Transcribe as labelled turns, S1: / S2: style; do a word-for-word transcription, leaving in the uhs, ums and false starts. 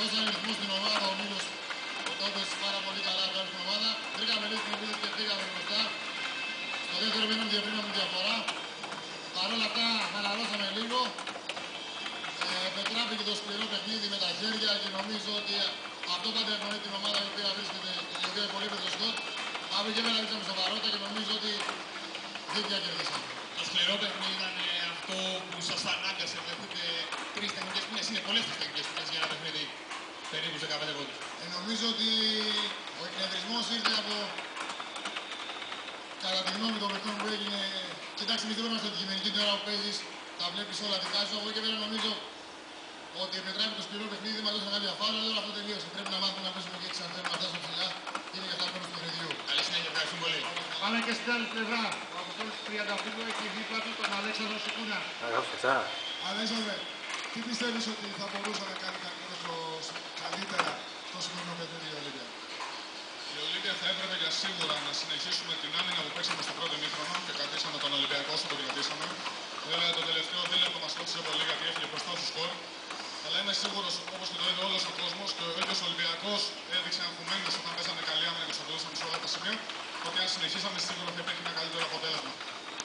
S1: δώσανε ρυθμό στην ομάδα, ο Μίλος ο Τόπες πάρα πολύ καλά βγάλει στην ομάδα. Βρήκαμε λίγο την επίθεση και πήγαμε μπροστά. Στο δεύτερο μήνα διευρύναμε τη διαφορά. Παρ' όλα αυτά χαλαρώσαμε λίγο. Ε, πετράπηκε το σκληρό παιχνίδι με τα χέρια και νομίζω ότι αυτό πάντα ευνοεί την ομάδα η οποία βρίσκεται, η οποία είναι πολύ πετρεσκότ. Από εκεί πέρα δείξαμε σοβαρότητα και νομίζω ότι δίκαια κερδίσαμε.
S2: Το σκληρό παιχνίδι ήταν αυτό που σας ανάγκασε. Βλέπετε τρεις τεχνικές ποινές. Είναι πολλές τις τεχνικές ποινές για ένα παιχνίδι περίπου δεκαπέντε πόντους.
S1: Ε, νομίζω ότι ο εκνευρισμός ήρθε από, κατά τη γνώμη των παιχτών που έγινε. Κοιτάξτε, εμείς δεν είμαστε αντικειμενικοί την ώρα που παίζεις, τα βλέπεις όλα δικά σου. Από εκεί πέρα νομίζω ότι επιτρέπει το σκληρό παιχνίδι, μας δώσαν κάποια φάουλα, αλλά όλο αυτό τελείωσε. Πρέπει να μάθουμε να παίζουμε και έξι αν θέλουμε να φτάσουμε ψηλά. Είναι και αυτά μέρος του παιχνιδιού.
S2: Καλή συνέχεια, ευχαριστούμε πολύ.
S3: Πάμε και στην άλλη πλευρά. Ο Αποστόλης Τριανταφύλλου έχει δίπλα του τον Αλέξανδρο Σικούνα.
S1: Αλέξανδρε, τι πιστεύεις ότι θα μπορούσε να κάνει καλύτερα στο σημερινό παιχνίδι η Ολύμπια?
S4: Η Ολύμπια θα έπρεπε για σίγουρα να συνεχίσουμε την άμυνα που παίξαμε στο πρώτο ημίχρονο και κρατήσαμε τον Ολυμπιακό όσο το κρατήσαμε. Βέβαια το τελευταίο δίλεπτο μας κόψε πολύ γιατί έφυγε μπροστά στο σκορ. Αλλά είμαι σίγουρος, όπως και το είδε όλος ο κόσμος και ο ίδιος ο Ολυμπιακός έδειξε αγχωμένος όταν παίζαμε καλή άμυνα και σταματούσαμε σε όλα τα σημεία, ότι αν συνεχίσαμε σίγουρα θα υπήρχε ένα καλύτερο αποτέλεσμα.